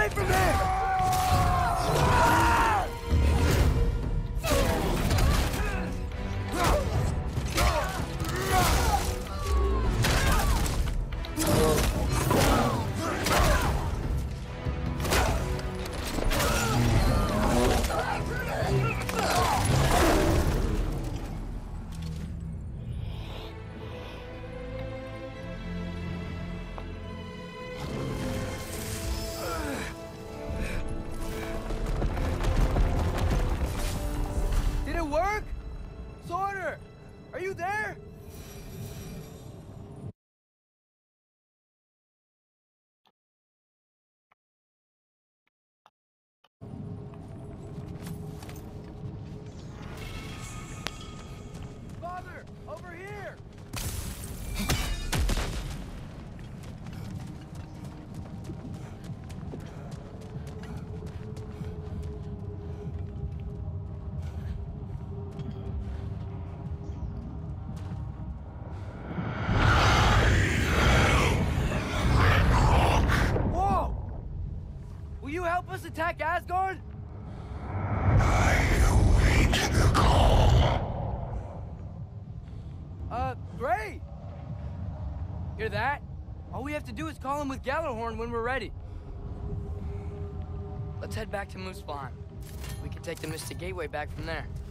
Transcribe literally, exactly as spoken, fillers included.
away from him! Did it work? Sorter, are you there? Father, over here! Whoa! Will you help us attack Asgard? Uh, great! Hear that? All we have to do is call him with Gjallarhorn when we're ready. Let's head back to Muspelheim. We can take the Mystic Gateway back from there.